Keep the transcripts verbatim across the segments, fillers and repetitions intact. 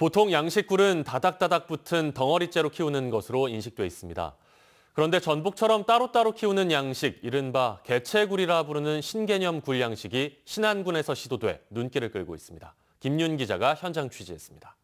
보통 양식굴은 다닥다닥 붙은 덩어리째로 키우는 것으로 인식돼 있습니다. 그런데 전복처럼 따로따로 키우는 양식, 이른바 개체굴이라 부르는 신개념 굴 양식이 신안군에서 시도돼 눈길을 끌고 있습니다. 김윤 기자가 현장 취재했습니다.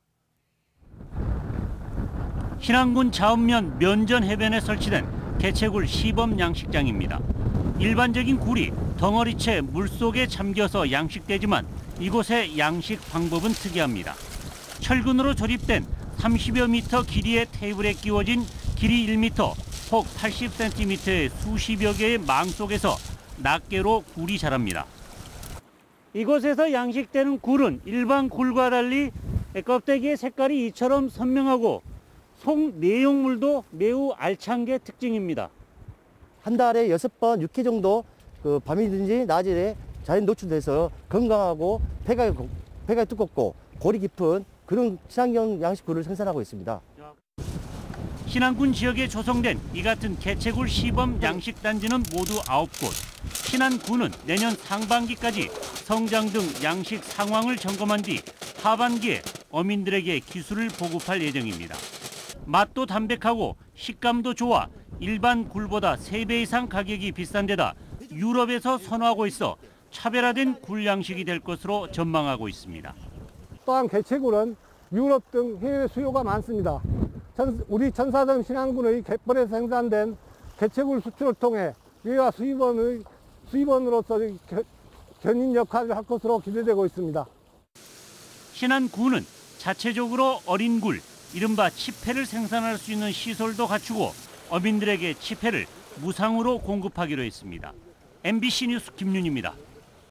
신안군 자읍면 면전 해변에 설치된 개체굴 시범 양식장입니다. 일반적인 굴이 덩어리채 물속에 잠겨서 양식되지만 이곳의 양식 방법은 특이합니다. 철근으로 조립된 삼십여 미터 길이의 테이블에 끼워진 길이 일 미터, 폭 팔십 센티미터의 수십여 개의 망 속에서 낱개로 굴이 자랍니다. 이곳에서 양식되는 굴은 일반 굴과 달리 껍데기의 색깔이 이처럼 선명하고 속 내용물도 매우 알찬 게 특징입니다. 한 달에 여섯 번, 육 회 정도 그 밤이든지 낮에 자연 노출돼서 건강하고 폐가, 폐가 두껍고 골이 깊은 그런 친환경 양식굴을 생산하고 있습니다. 신안군 지역에 조성된 이 같은 개체굴 시범 양식단지는 모두 아홉 곳. 신안군은 내년 상반기까지 성장 등 양식 상황을 점검한 뒤 하반기에 어민들에게 기술을 보급할 예정입니다. 맛도 담백하고 식감도 좋아 일반 굴보다 세 배 이상 가격이 비싼 데다 유럽에서 선호하고 있어 차별화된 굴 양식이 될 것으로 전망하고 있습니다. 또한 개체굴은 유럽 등 해외 수요가 많습니다. 우리 전사전 신안군의 갯벌에서 생산된 개체굴 수출을 통해 외화 수입원의 수입원으로서 견인 역할을 할 것으로 기대되고 있습니다. 신안군은 자체적으로 어린 굴, 이른바 치패를 생산할 수 있는 시설도 갖추고 어민들에게 치패를 무상으로 공급하기로 했습니다. 엠비씨 뉴스 김윤입니다.